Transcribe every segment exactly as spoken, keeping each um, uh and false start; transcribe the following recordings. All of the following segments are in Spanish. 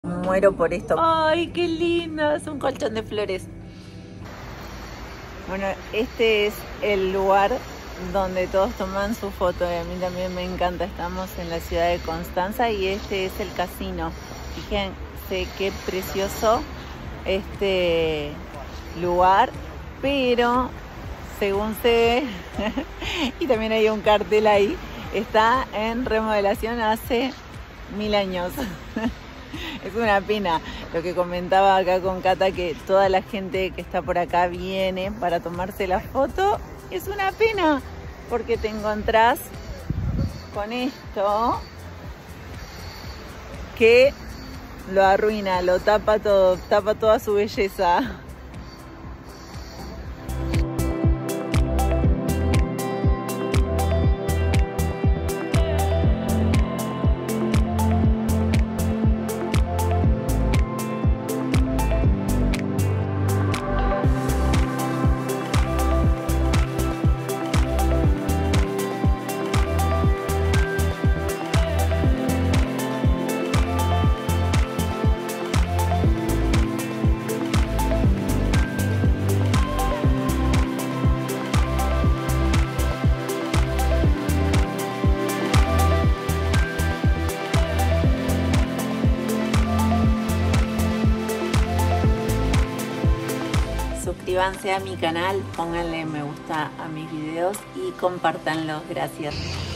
Muero por esto. Ay, qué lindo, es un colchón de flores. Bueno, este es el lugar donde todos toman su foto y a mí también me encanta. Estamos en la ciudad de Constanza y este es el casino. Fíjense qué precioso este lugar, pero según se ve, y también hay un cartel ahí, está en remodelación hace mil años. Es una pena lo que comentaba acá con Cata, que toda la gente que está por acá viene para tomarse la foto. Es una pena porque te encontrás con esto que lo arruina, lo tapa todo, tapa toda su belleza. Suscríbanse a mi canal, pónganle me gusta a mis videos y compártanlos, gracias.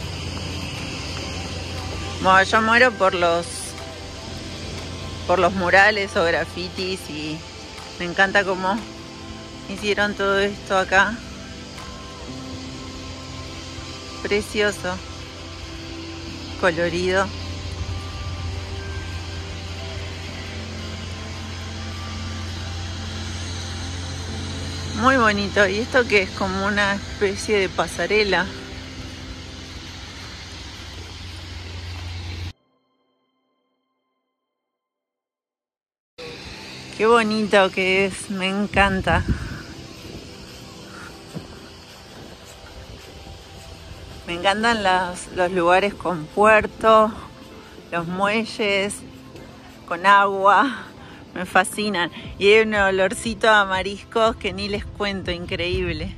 Bueno, yo muero por los por los murales o grafitis y me encanta cómo hicieron todo esto acá. Precioso, colorido. Muy bonito. ¿Y esto que es como una especie de pasarela? Qué bonito que es, me encanta. Me encantan los, los lugares con puerto, los muelles, con agua. Me fascinan. Y hay un olorcito a mariscos que ni les cuento, increíble.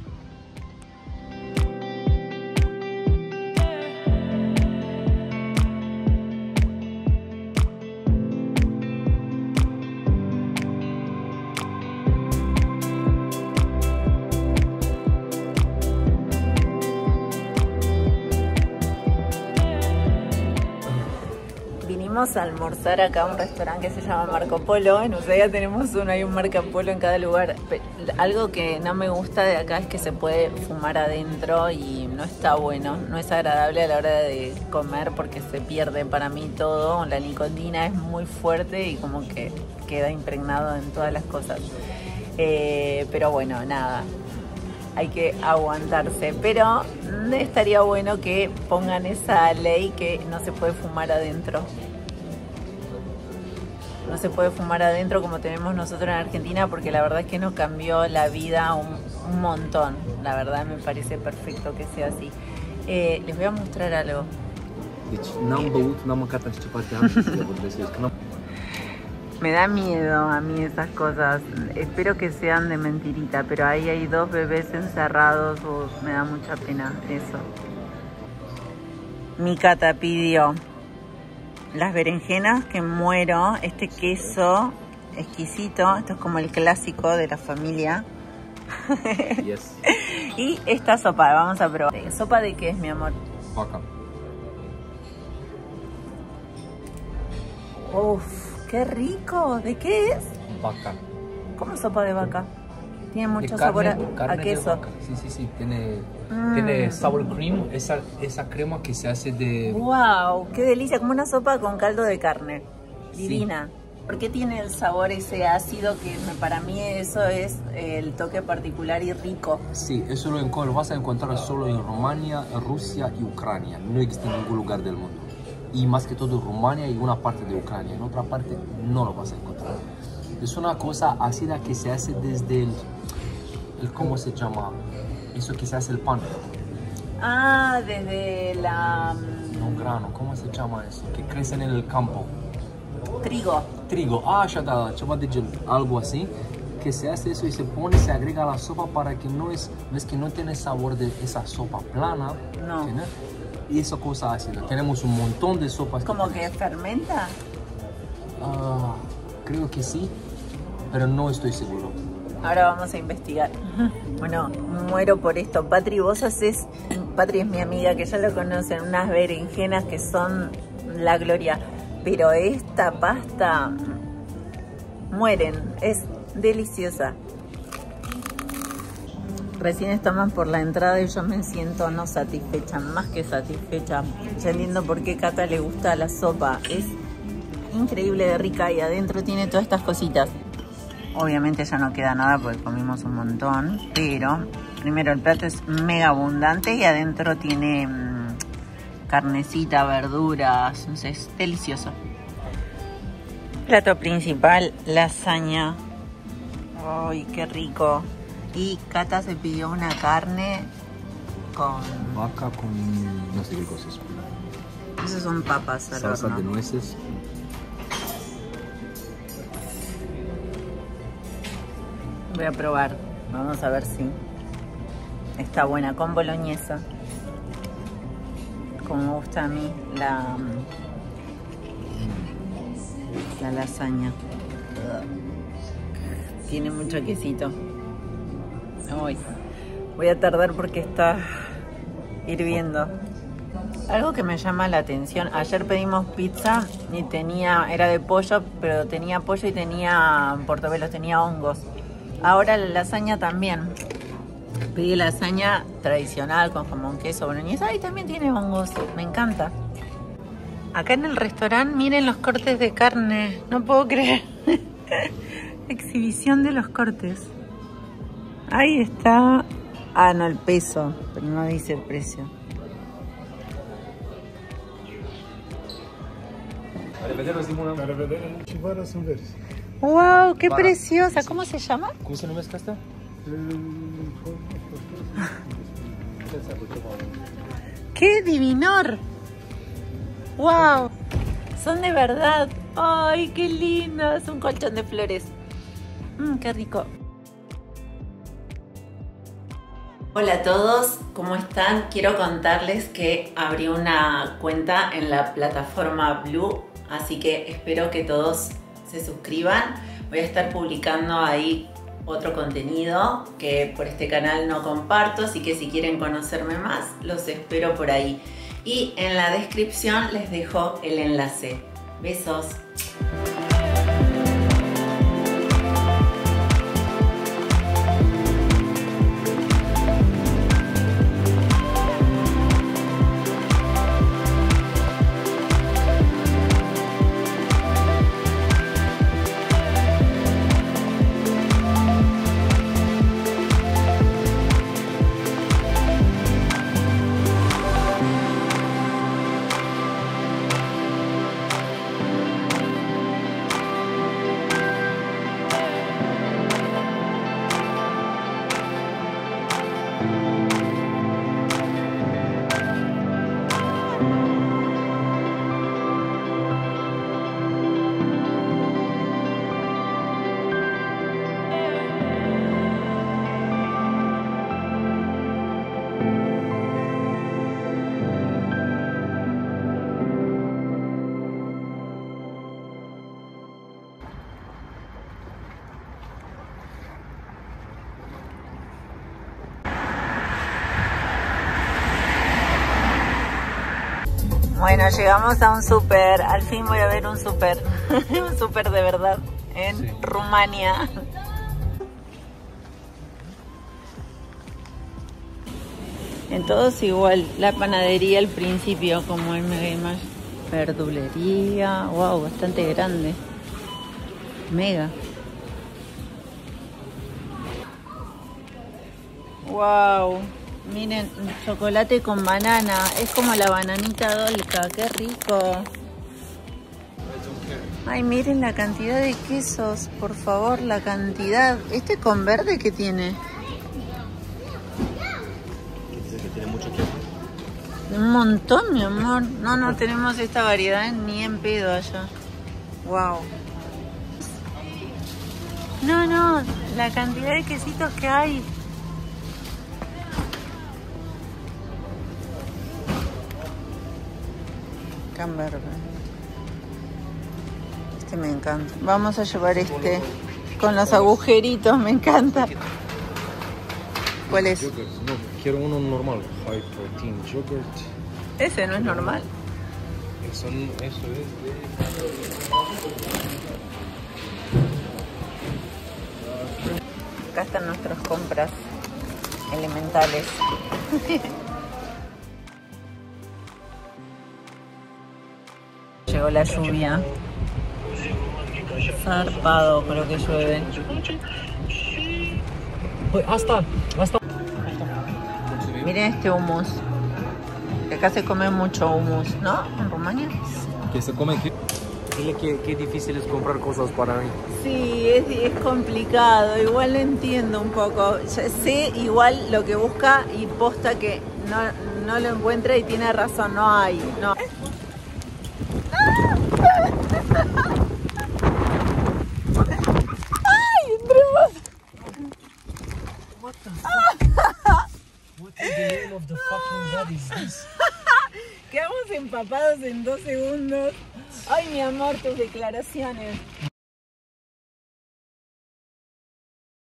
Vinimos a almorzar acá a un restaurante que se llama Marco Polo. En Ushuaia tenemos uno, hay un Marco Polo en cada lugar. Algo que no me gusta de acá es que se puede fumar adentro y no está bueno, no es agradable a la hora de comer porque se pierde para mí todo. La nicotina es muy fuerte y como que queda impregnado en todas las cosas. Eh, pero bueno, nada, hay que aguantarse. Pero estaría bueno que pongan esa ley que no se puede fumar adentro. No se puede fumar adentro como tenemos nosotros en Argentina, porque la verdad es que nos cambió la vida un, un montón. La verdad me parece perfecto que sea así. Eh, les voy a mostrar algo. Me da miedo a mí esas cosas. Espero que sean de mentirita, pero ahí hay dos bebés encerrados. Uf, me da mucha pena eso. Mi Cata pidió las berenjenas, que muero, este queso exquisito, esto es como el clásico de la familia. Yes. Y esta sopa, vamos a probar. ¿Sopa de qué es, mi amor? Vaca. Uf, qué rico. ¿De qué es? Vaca. ¿Cómo sopa de vaca? Tiene mucho De sabor carne, a, carne a queso. de vaca. Sí, sí, sí. Tiene, Mm. tiene sour cream, esa, esa crema que se hace de... ¡Wow! ¡Qué delicia! Como una sopa con caldo de carne. Divina. Sí. ¿Por qué tiene el sabor ese ácido que para mí eso es el toque particular y rico? Sí, eso lo, lo vas a encontrar solo en Rumania, Rusia y Ucrania. No existe en ningún lugar del mundo. Y más que todo Rumania y una parte de Ucrania. En otra parte no lo vas a encontrar. Es una cosa ácida que se hace desde el... el ¿cómo se llama? Eso que se hace el pan. Ah, desde la... No, grano, ¿cómo se llama eso? Que crece en el campo. Trigo. trigo. Ah, așa, da, ceva de gen, algo así. Que se hace eso y se pone, se agrega a la sopa para que no es, ves que no tiene sabor de esa sopa plana. No. ¿Tiene? Y esa cosa ácida. Tenemos un montón de sopas. ¿Como que, que fermenta? Uh, creo que sí, pero no estoy seguro. Ahora vamos a investigar. Bueno, muero por esto. Patri, vos haces... Patri es mi amiga, que ya lo conocen, unas berenjenas que son la gloria. Pero esta pasta... mueren. Es deliciosa. Recién estamos por la entrada y yo me siento no satisfecha, más que satisfecha. Ya entiendo por qué Cata le gusta la sopa. Es increíble de rica y adentro tiene todas estas cositas. Obviamente ya no queda nada porque comimos un montón, pero primero el plato es mega abundante y adentro tiene mmm, carnecita, verduras, entonces es delicioso. Plato principal, lasaña. Ay, qué rico. Y Cata se pidió una carne con... vaca con no sé qué cosas. Esas son papas al salsa horno. de nueces. Voy a probar. Vamos a ver si está buena. Con boloñesa. Como me gusta a mí la, la lasaña. Tiene mucho quesito. Uy, voy a tardar porque está hirviendo. Algo que me llama la atención, ayer pedimos pizza y tenía, era de pollo, pero tenía pollo y tenía portobelos, tenía hongos. Ahora la lasaña también. Pedí lasaña tradicional con jamón, queso, boloñesa y también tiene hongos, me encanta. Acá en el restaurante miren los cortes de carne, no puedo creer. Exhibición de los cortes. Ahí está. Ah, no, el peso, pero no dice el precio. ¡Wow! ¡Qué preciosa! ¿Cómo se llama? ¿Cómo se llama esta? ¡Qué divinor! ¡Wow! Son de verdad. ¡Ay, qué lindo! Es un colchón de flores. Mmm, qué rico. Hola a todos, ¿cómo están? Quiero contarles que abrí una cuenta en la plataforma Blue, así que espero que todos se suscriban. Voy a estar publicando ahí otro contenido que por este canal no comparto, así que si quieren conocerme más, los espero por ahí. Y en la descripción les dejo el enlace. Besos. Bueno, llegamos a un súper, al fin voy a ver un súper, un súper de verdad, en sí. Rumania. En todos igual, la panadería al principio, como en Mega, verdulería, wow, bastante grande, mega. Wow. Miren, chocolate con banana. Es como la bananita dolca. ¡Qué rico! Ay, miren la cantidad de quesos. Por favor, la cantidad. ¿Este con verde qué tiene? Dice que tiene mucho queso. Un montón, mi amor. No, no tenemos esta variedad ni en pedo allá. Wow. No, no, la cantidad de quesitos que hay. Camembert. Este me encanta. Vamos a llevar este con los agujeritos, me encanta. ¿Cuál es? Yogurt. No, quiero uno normal. High protein yogurt. Ese no es normal. Eso, eso es de... Acá están nuestras compras elementales. Llegó la lluvia. Zarpado, creo que llueve. Hasta, hasta. Miren este hummus. Que acá se come mucho hummus, ¿no? En Rumania. Que se come aquí. Dile que, que difícil es comprar cosas para mí. Sí, es, es complicado. Igual lo entiendo un poco. Ya sé igual lo que busca y posta que no, no lo encuentra y tiene razón. No hay. No. ¡Ay! Entremos. What the fuck? What in the name of the fucking God is this? Quedamos empapados en dos segundos. Ay, mi amor, tus declaraciones.